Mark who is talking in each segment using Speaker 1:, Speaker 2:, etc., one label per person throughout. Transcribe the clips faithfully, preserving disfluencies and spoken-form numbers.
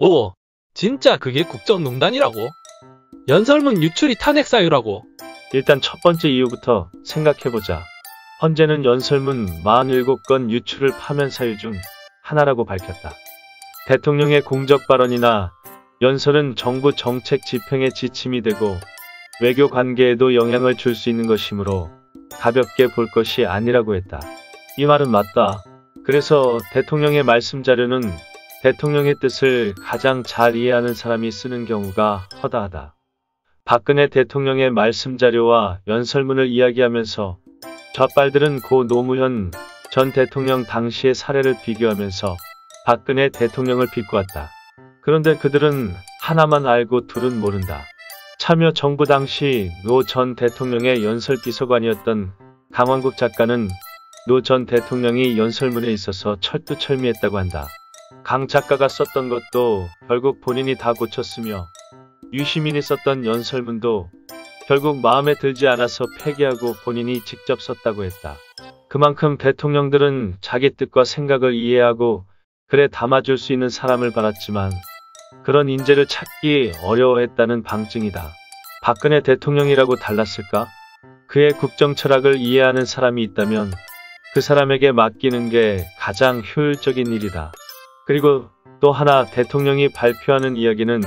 Speaker 1: 오, 진짜 그게 국정농단이라고? 연설문 유출이 탄핵 사유라고?
Speaker 2: 일단 첫 번째 이유부터 생각해보자. 헌재는 연설문 사십칠 건 유출을 파면 사유 중 하나라고 밝혔다. 대통령의 공적 발언이나 연설은 정부 정책 집행의 지침이 되고 외교 관계에도 영향을 줄 수 있는 것이므로 가볍게 볼 것이 아니라고 했다. 이 말은 맞다. 그래서 대통령의 말씀 자료는 대통령의 뜻을 가장 잘 이해하는 사람이 쓰는 경우가 허다하다. 박근혜 대통령의 말씀 자료와 연설문을 이야기하면서 좌빨들은 고 노무현 전 대통령 당시의 사례를 비교하면서 박근혜 대통령을 비꼬았다. 그런데 그들은 하나만 알고 둘은 모른다. 참여정부 당시 노 전 대통령의 연설비서관이었던 강원국 작가는 노 전 대통령이 연설문에 있어서 철두철미했다고 한다. 강 작가가 썼던 것도 결국 본인이 다 고쳤으며 유시민이 썼던 연설문도 결국 마음에 들지 않아서 폐기하고 본인이 직접 썼다고 했다. 그만큼 대통령들은 자기 뜻과 생각을 이해하고 글에 담아줄 수 있는 사람을 바랐지만 그런 인재를 찾기 어려워했다는 방증이다. 박근혜 대통령이라고 달랐을까? 그의 국정 철학을 이해하는 사람이 있다면 그 사람에게 맡기는 게 가장 효율적인 일이다. 그리고 또 하나, 대통령이 발표하는 이야기는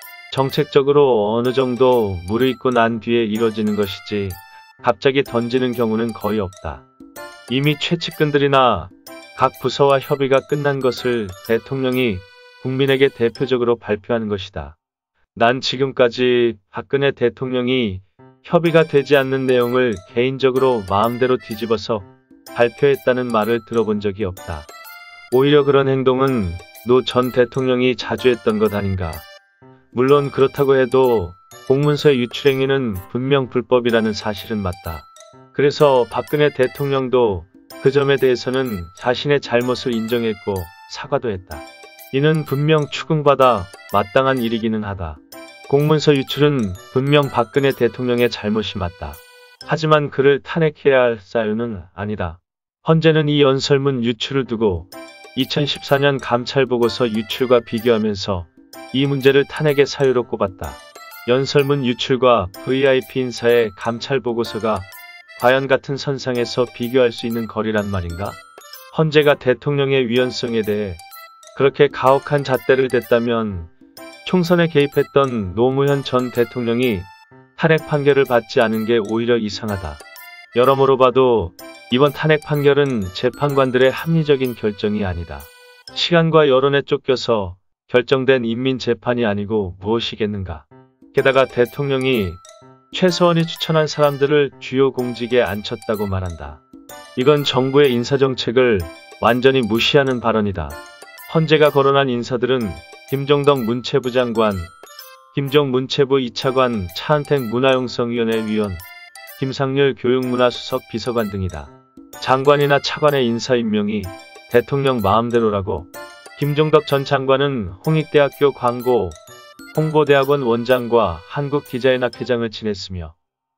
Speaker 2: 정책적으로 어느 정도 무르익고 난 뒤에 이뤄지는 것이지 갑자기 던지는 경우는 거의 없다. 이미 최측근들이나 각 부서와 협의가 끝난 것을 대통령이 국민에게 대표적으로 발표하는 것이다. 난 지금까지 박근혜 대통령이 협의가 되지 않는 내용을 개인적으로 마음대로 뒤집어서 발표했다는 말을 들어본 적이 없다. 오히려 그런 행동은 노 전 대통령이 자주 했던 것 아닌가. 물론 그렇다고 해도 공문서의 유출 행위는 분명 불법이라는 사실은 맞다. 그래서 박근혜 대통령도 그 점에 대해서는 자신의 잘못을 인정했고 사과도 했다. 이는 분명 추궁받아 마땅한 일이기는 하다. 공문서 유출은 분명 박근혜 대통령의 잘못이 맞다. 하지만 그를 탄핵해야 할 사유는 아니다. 헌재는 이 연설문 유출을 두고 이천십사 년 감찰보고서 유출과 비교하면서 이 문제를 탄핵의 사유로 꼽았다. 연설문 유출과 브이아이피 인사의 감찰보고서가 과연 같은 선상에서 비교할 수 있는 거리란 말인가? 헌재가 대통령의 위헌성에 대해 그렇게 가혹한 잣대를 댔다면 총선에 개입했던 노무현 전 대통령이 탄핵 판결을 받지 않은 게 오히려 이상하다. 여러모로 봐도 이번 탄핵 판결은 재판관들의 합리적인 결정이 아니다. 시간과 여론에 쫓겨서 결정된 인민재판이 아니고 무엇이겠는가. 게다가 대통령이 최서원이 추천한 사람들을 주요 공직에 앉혔다고 말한다. 이건 정부의 인사정책을 완전히 무시하는 발언이다. 헌재가 거론한 인사들은 김종덕 문체부 장관, 김종 문체부 이 차관, 차은택 문화융성위원회 위원, 김상률 교육문화수석 비서관 등이다. 장관이나 차관의 인사 임명이 대통령 마음대로라고. 김종덕 전 장관은 홍익대학교 광고 홍보대학원 원장과 한국디자인학회장을 지냈으며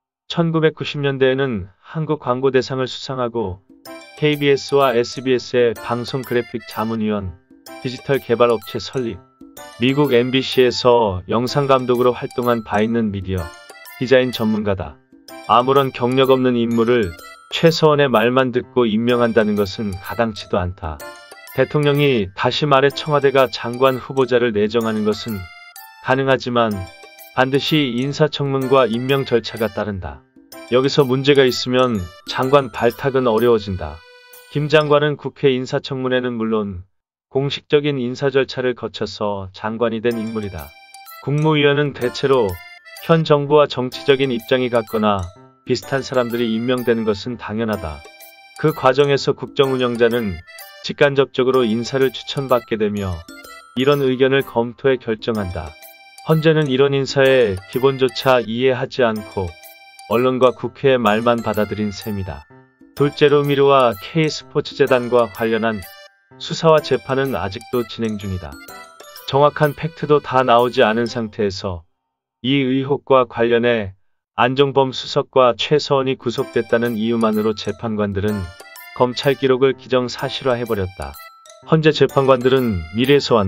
Speaker 2: 천구백구십 년대에는 한국광고대상을 수상하고 케이비에스와 에스비에스의 방송 그래픽 자문위원, 디지털 개발업체 설립, 미국 엠비씨에서 영상감독으로 활동한 바 있는 미디어, 디자인 전문가다. 아무런 경력 없는 인물을 최서원의 말만 듣고 임명한다는 것은 가당치도 않다. 대통령이 다시 말해 청와대가 장관 후보자를 내정하는 것은 가능하지만 반드시 인사청문과 임명 절차가 따른다. 여기서 문제가 있으면 장관 발탁은 어려워진다. 김 장관은 국회 인사청문회는 물론 공식적인 인사 절차를 거쳐서 장관이 된 인물이다. 국무위원은 대체로 현 정부와 정치적인 입장이 같거나 비슷한 사람들이 임명되는 것은 당연하다. 그 과정에서 국정운영자는 직간접적으로 인사를 추천받게 되며 이런 의견을 검토해 결정한다. 헌재는 이런 인사의 기본조차 이해하지 않고 언론과 국회의 말만 받아들인 셈이다. 둘째로 미르와 K스포츠재단과 관련한 수사와 재판은 아직도 진행 중이다. 정확한 팩트도 다 나오지 않은 상태에서 이 의혹과 관련해 안종범 수석과 최서원이 구속됐다는 이유만으로 재판관들은 검찰 기록을 기정사실화해버렸다. 헌재 재판관들은 미래에서 왔나?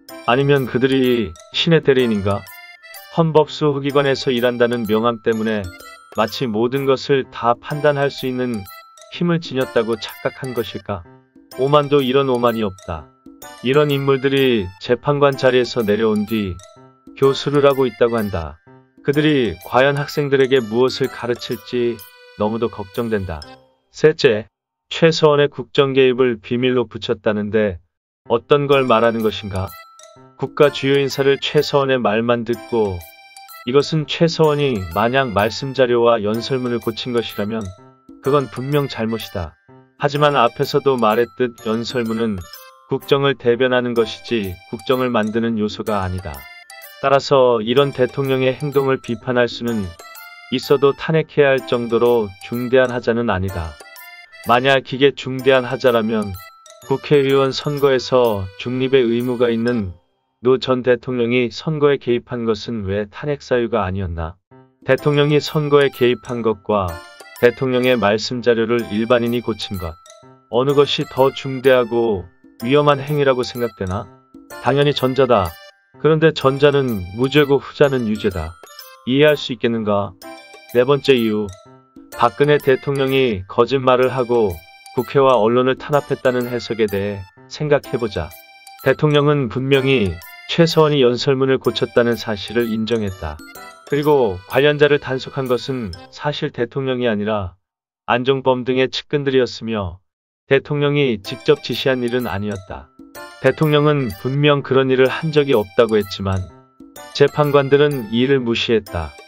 Speaker 2: 아니면 그들이 신의 대리인인가? 헌법수 후기관에서 일한다는 명함 때문에 마치 모든 것을 다 판단할 수 있는 힘을 지녔다고 착각한 것일까? 오만도 이런 오만이 없다. 이런 인물들이 재판관 자리에서 내려온 뒤 교수를 하고 있다고 한다. 그들이 과연 학생들에게 무엇을 가르칠지 너무도 걱정된다. 셋째, 최서원의 국정 개입을 비밀로 붙였다는데 어떤 걸 말하는 것인가? 국가 주요 인사를 최서원의 말만 듣고 이것은 최서원이 만약 말씀자료와 연설문을 고친 것이라면 그건 분명 잘못이다. 하지만 앞에서도 말했듯 연설문은 국정을 대변하는 것이지 국정을 만드는 요소가 아니다. 따라서 이런 대통령의 행동을 비판할 수는 있어도 탄핵해야 할 정도로 중대한 하자는 아니다. 만약 이게 중대한 하자라면 국회의원 선거에서 중립의 의무가 있는 노 전 대통령이 선거에 개입한 것은 왜 탄핵 사유가 아니었나? 대통령이 선거에 개입한 것과 대통령의 말씀 자료를 일반인이 고친 것, 어느 것이 더 중대하고 위험한 행위라고 생각되나? 당연히 전자다. 그런데 전자는 무죄고 후자는 유죄다. 이해할 수 있겠는가? 네 번째 이유. 박근혜 대통령이 거짓말을 하고 국회와 언론을 탄압했다는 해석에 대해 생각해보자. 대통령은 분명히 최서원이 연설문을 고쳤다는 사실을 인정했다. 그리고 관련자를 단속한 것은 사실 대통령이 아니라 안종범 등의 측근들이었으며 대통령이 직접 지시한 일은 아니었다. 대통령은 분명 그런 일을 한 적이 없다고 했지만 재판관들은 이 일을 무시했다.